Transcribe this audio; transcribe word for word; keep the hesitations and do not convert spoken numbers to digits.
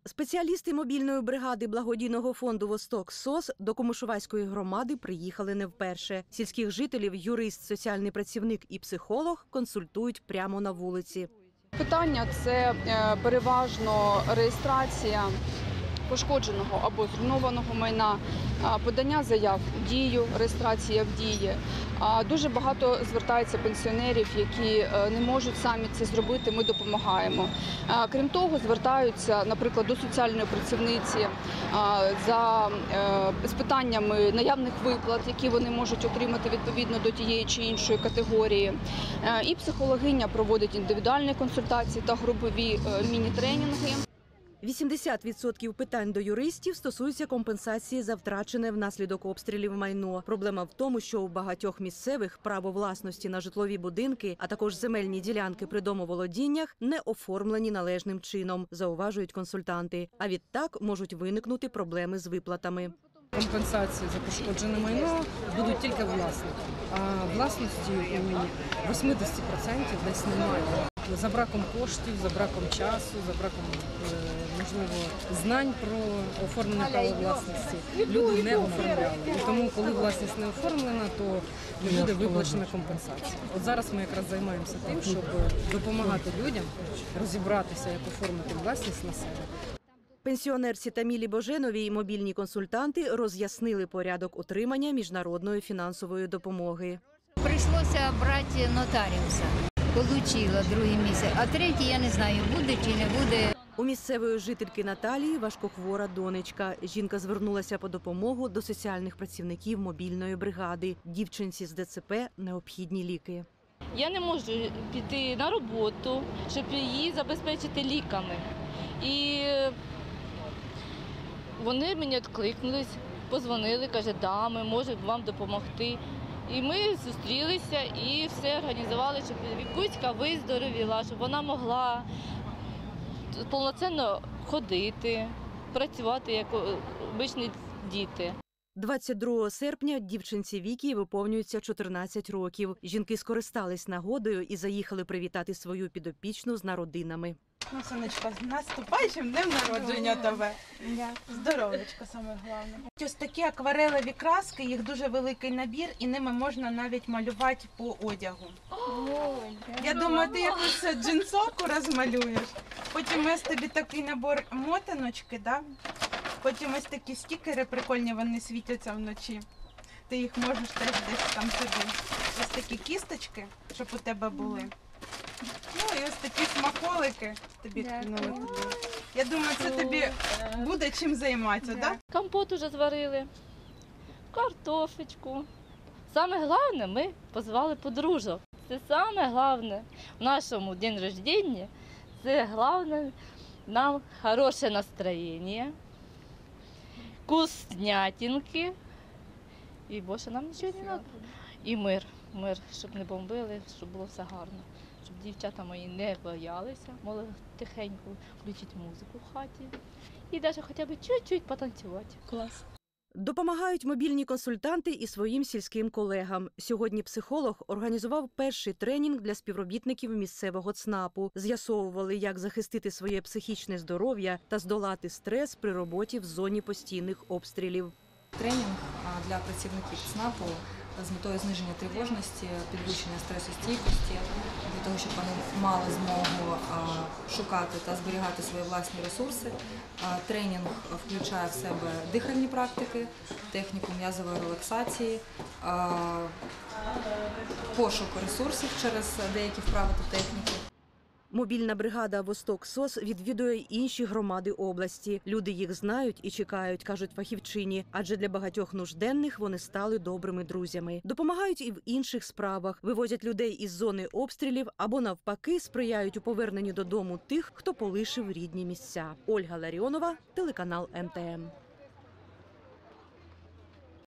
Спеціалісти мобільної бригади благодійного фонду «Восток СОС» до Комишувацької громади приїхали не вперше. Сільських жителів юрист, соціальний працівник і психолог консультують прямо на вулиці. Питання – це переважно реєстрація пошкодженого або зруйнованого майна, подання заяв в дію, реєстрація в дії. Дуже багато звертається пенсіонерів, які не можуть самі це зробити, ми допомагаємо. Крім того, звертаються, наприклад, до соціальної працівниці за з питаннями наявних виплат, які вони можуть отримати відповідно до тієї чи іншої категорії. І психологиня проводить індивідуальні консультації та групові міні-тренінги. вісімдесят відсотків питань до юристів стосуються компенсації за втрачене внаслідок обстрілів майно. Проблема в тому, що у багатьох місцевих право власності на житлові будинки, а також земельні ділянки при домоволодіннях не оформлені належним чином, зауважують консультанти. А відтак можуть виникнути проблеми з виплатами. Компенсації за пошкоджене майно будуть тільки власникам, а власності у вісімдесят відсотків десь немає. За браком коштів, за браком часу, за браком, можливо, знань про оформлення права власності люди не оформляли. І тому, коли власність не оформлена, то не буде виплачена компенсація. От зараз ми якраз займаємося тим, щоб допомагати людям розібратися, як оформити власність на себе. Пенсіонерці Тамілі Боженовій мобільні консультанти роз'яснили порядок отримання міжнародної фінансової допомоги. Прийшлося брати нотаріуса. Получила другий місяць, а третій я не знаю, буде чи не буде. У місцевої жительки Наталії важкохвора донечка. Жінка звернулася по допомогу до соціальних працівників мобільної бригади. Дівчинці з Де Це Пе необхідні ліки. Я не можу піти на роботу, щоб її забезпечити ліками. І вони мені відкликнулись, подзвонили, кажуть, да, ми можемо вам допомогти. І ми зустрілися і все організували, щоб Вікуська виздоровіла, щоб вона могла повноцінно ходити, працювати, як звичайні діти. двадцять другого серпня дівчинці Вікі виповнюється чотирнадцять років. Жінки скористались нагодою і заїхали привітати свою підопічну з народинами. Ну, сонечко, з наступаючим днем народження тебе. Здоров'ячко, саме головне. Ось такі акварелеві краски, їх дуже великий набір, і ними можна навіть малювати по одягу. Я думаю, ти якусь джинсовку розмалюєш. Потім ось тобі такий набор мотаночки, да? Потім ось такі стікери прикольні, вони світяться вночі. Ти їх можеш теж десь там собі. Ось такі кісточки, щоб у тебе були. Ну і ось такі смаколики тобі кинули туди. Я думаю, це тобі буде чим займатися, так? Да? Компот уже зварили, картошечку. Саме головне, ми позвали подружок. Це саме головне в нашому день рождення. Це головне нам хороше настроєння, вкуснятинки. І більше нам нічого не треба. І мир, мир, щоб не бомбили, щоб було все гарно. Щоб дівчата мої не боялися, могли тихенько включити музику в хаті і навіть хоча б чуть-чуть потанцювати. Клас. Допомагають мобільні консультанти і своїм сільським колегам. Сьогодні психолог організував перший тренінг для співробітників місцевого ЦНАПу. З'ясовували, як захистити своє психічне здоров'я та здолати стрес при роботі в зоні постійних обстрілів. Тренінг для працівників ЦНАПу з метою зниження тривожності, підвищення стресостійкості, для того, щоб вони мали змогу шукати та зберігати свої власні ресурси. Тренінг включає в себе дихальні практики, техніку м'язової релаксації, пошук ресурсів через деякі вправи та техніки. Мобільна бригада «Восток СОС» відвідує інші громади області. Люди їх знають і чекають, кажуть фахівчині, адже для багатьох нужденних вони стали добрими друзями. Допомагають і в інших справах. Вивозять людей із зони обстрілів або навпаки сприяють у поверненні додому тих, хто полишив рідні місця. Ольга Ларіонова, телеканал Ем Те Ем.